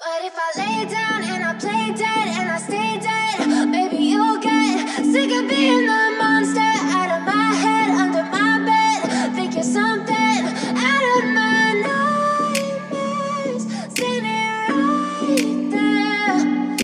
But if I lay down and I play dead and I stay